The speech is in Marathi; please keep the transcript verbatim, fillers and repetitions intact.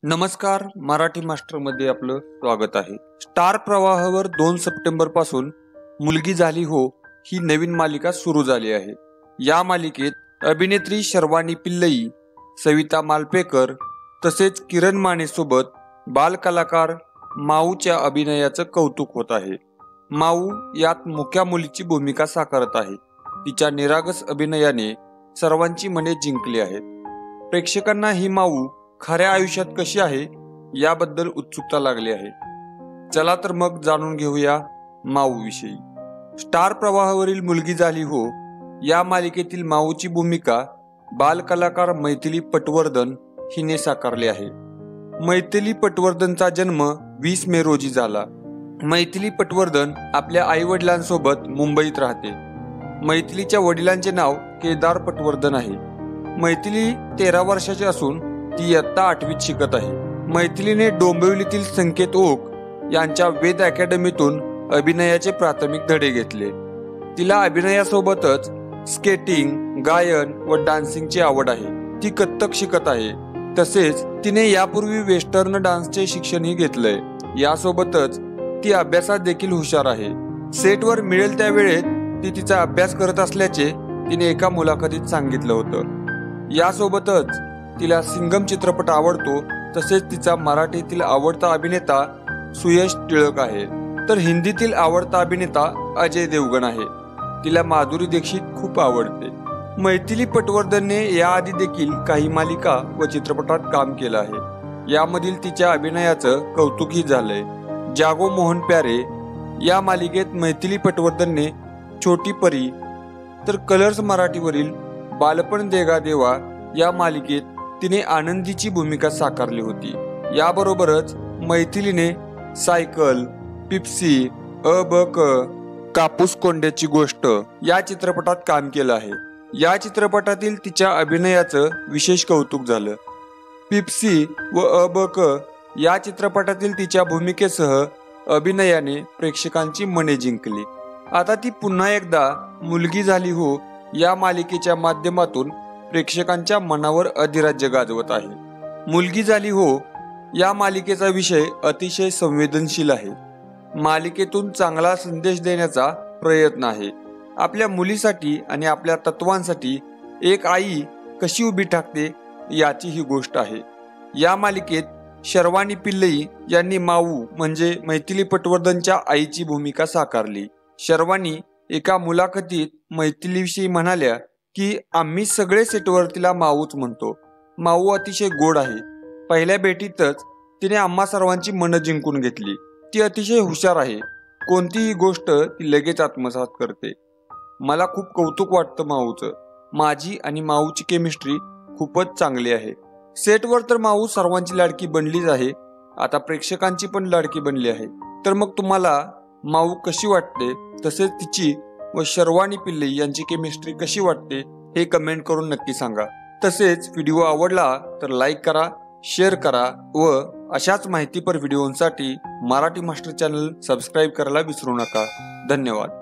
नमस्कार, मराठी मास्टर मध्ये आपलं स्वागत आहे। स्टार प्रवाहावर दोन सप्टेंबर पासून मुलगी झाली हो ही नवीन मालिका सुरू झाली आहे। या मालिकेत अभिनेत्री शर्वाणी पिल्लई, सविता मालपेकर तसेच किरण माने सोबत बाल कलाकार माऊच्या अभिनयाचं कौतुक होत आहे। माऊ यात मुख्या मुलीची भूमिका साकारत आहे। तिच्या निरागस अभिनयाने सर्वांची मने जिंकली आहेत। प्रेक्षकांना ही माऊ खऱ्या आयुष्यात कशी आहे याबद्दल उत्सुकता लागली आहे। चला तर मग जाणून घेऊया माऊ विषयी। स्टार प्रवाहावरील मुलगी झाली हो या मालिकेतील माऊची भूमिका बाल कलाकार मैथिली पटवर्धन हिने साकारली आहे। मैथिली पटवर्धनचा जन्म वीस मे रोजी झाला। मैथिली पटवर्धन आपल्या आई वडिलांसोबत मुंबईत राहते। मैथिलीच्या वडिलांचे नाव केदार पटवर्धन आहे। मैथिली तेरा वर्षाची असून ती इयत्ता आठवीत शिकत आहे। मैथिलीने डोंबिवलीतील संकेत ओक यांच्या वेद अकॅडमीतून अभिनयाचे प्राथमिक धडे घेतले। तिला अभिनयासोबतच स्केटिंग, गायन व डान्सिंगची आवड आहे। ती कथ्थक शिकत आहे। तसेच तिने यापूर्वी वेस्टर्न डान्सचे शिक्षणही घेतलंय। यासोबतच ती अभ्यासात देखील हुशार आहे। सेटवर मिळेल त्या वेळेत ती तिचा अभ्यास करत असल्याचे तिने एका मुलाखतीत सांगितलं होतं। यासोबतच तिला सिंगम चित्रपट आवडतो। तसेच तिचा मराठीतील आवडता अभिनेता सुयश टिळक आहे, तर हिंदीतील आवडता अभिनेता अजय देवगण आहे। तिला माधुरी दीक्षित खूप आवडते। मैथिली पटवर्धनने याआधी देखील काही मालिका व चित्रपटात काम केलं आहे। यामधील तिच्या अभिनयाचं कौतुकही झालंय। जागो मोहन प्यारे या मालिकेत मैथिली पटवर्धनने छोटी परी, तर कलर्स मराठीवरील बालपण देगा देवा या मालिकेत तिने आनंदीची भूमिका साकारली होती। याबरोबरच मैथिलीने सायकल, पिप्सी, अ ब क, कापूस कोंड्याची गोष्ट या चित्रपटात काम केलं आहे। या चित्रपटातील तिच्या अभिनयाचं विशेष कौतुक झालं। पिप्सी व अ ब क या चित्रपटातील तिच्या भूमिकेसह अभिनयाने प्रेक्षकांची मने जिंकली। आता ती पुन्हा एकदा मुलगी झाली हो या मालिकेच्या माध्यमातून प्रेक्षकांच्या मनावर अधिराज्य गाजवत आहे। मुलगी झाली हो या मालिकेचा विषय अतिशय संवेदनशील आहे। मालिकेतून चांगला संदेश देण्याचा प्रयत्न आहे। आपल्या मुलीसाठी आणि आपल्या तत्वांसाठी एक आई कशी उभी ठाकते याची ही गोष्ट आहे। या मालिकेत शर्वाणी पिल्लई यांनी माऊ म्हणजे मैथिली पटवर्धनच्या आईची भूमिका साकारली। शर्वाणी एका मुलाखतीत मैथिलीविषयी म्हणाल्या की आम्ही सगळे सेटवर तिला माऊच म्हणतो। माऊ अतिशय गोड आहे। पहिल्या भेटीतच तिने आम्हा सर्वांची मनं जिंकून घेतली। ती अतिशय हुशार आहे। कोणतीही गोष्ट ती लगेच आत्मसात करते। मला खूप कौतुक वाटतं माऊचं। माझी आणि माऊची केमिस्ट्री खूपच चांगली आहे। सेटवर तर माऊ सर्वांची लाडकी बनलीच आहे, आता प्रेक्षकांची पण लाडकी बनली आहे। तर मग तुम्हाला माऊ कशी वाटते, तसेच तिची व शर्वाणी पिल्लई यांची केमिस्ट्री कशी वाटते हे कमेंट करून नक्की सांगा। तसेच व्हिडिओ आवडला तर लाईक करा, शेअर करा व अशाच माहितीपर व्हिडिओंसाठी मराठी मास्टर चॅनल सबस्क्राईब करायला विसरू नका। धन्यवाद।